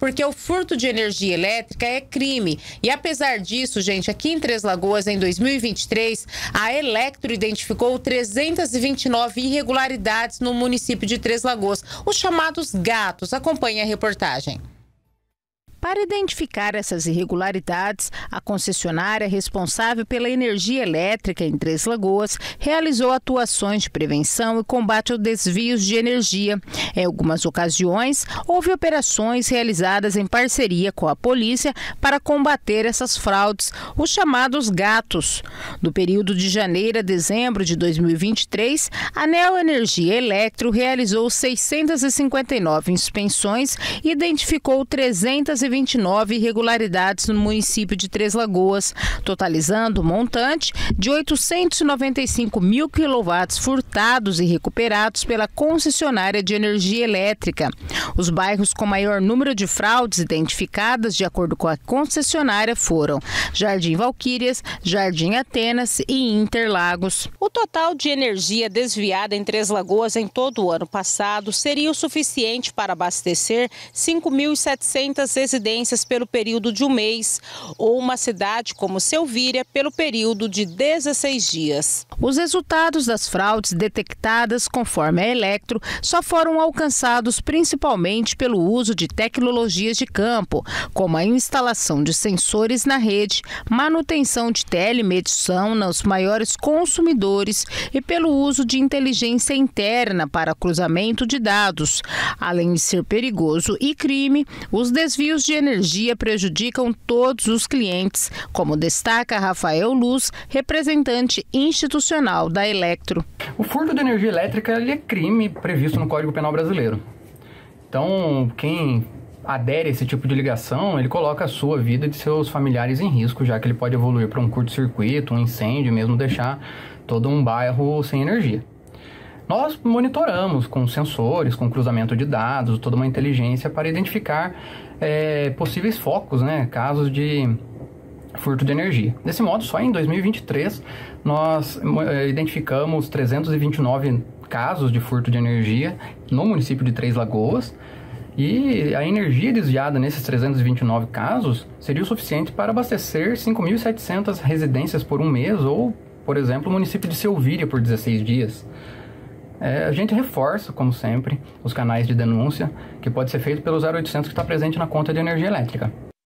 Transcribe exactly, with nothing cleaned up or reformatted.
porque o furto de energia elétrica é crime. E apesar disso, gente, aqui em Três Lagoas, em dois mil e vinte e três, a Elektro identificou trezentas e vinte e nove irregularidades no município de Três Lagoas, os chamados gatos. Acompanhe a reportagem. Para identificar essas irregularidades, a concessionária responsável pela energia elétrica em Três Lagoas realizou atuações de prevenção e combate aos desvios de energia. Em algumas ocasiões, houve operações realizadas em parceria com a polícia para combater essas fraudes, os chamados gatos. No período de janeiro a dezembro de dois mil e vinte e três, a Neoenergia Elektro realizou seiscentas e cinquenta e nove inspeções e identificou trezentas e vinte e nove irregularidades no município de Três Lagoas, totalizando um montante de oitocentos e noventa e cinco mil quilowatts furtados e recuperados pela concessionária de energia elétrica. Os bairros com maior número de fraudes identificadas, de acordo com a concessionária, foram Jardim Valquírias, Jardim Atenas e Interlagos. O total de energia desviada em Três Lagoas em todo o ano passado seria o suficiente para abastecer cinco mil e setecentas residências pelo período de um mês, ou uma cidade como Selvíria pelo período de dezesseis dias. Os resultados das fraudes detectadas, conforme a Elektro, só foram alcançados principalmente pelo uso de tecnologias de campo, como a instalação de sensores na rede, manutenção de telemedição nos maiores consumidores e pelo uso de inteligência interna para cruzamento de dados. Além de ser perigoso e crime, os desvios de energia prejudicam todos os clientes, como destaca Rafael Luz, representante institucional da Elektro. O furto de energia elétrica ele é crime previsto no Código Penal brasileiro. Então, quem adere a esse tipo de ligação, ele coloca a sua vida e de seus familiares em risco, já que ele pode evoluir para um curto-circuito, um incêndio, mesmo deixar todo um bairro sem energia. Nós monitoramos com sensores, com cruzamento de dados, toda uma inteligência para identificar é, possíveis focos, né, casos de furto de energia. Desse modo, só em dois mil e vinte e três, nós é, identificamos trezentos e vinte e nove casos de furto de energia no município de Três Lagoas, e a energia desviada nesses trezentos e vinte e nove casos seria o suficiente para abastecer cinco mil e setecentas residências por um mês, ou, por exemplo, o município de Selvíria por dezesseis dias. É, a gente reforça, como sempre, os canais de denúncia, que pode ser feito pelo zero oitocentos que está presente na conta de energia elétrica.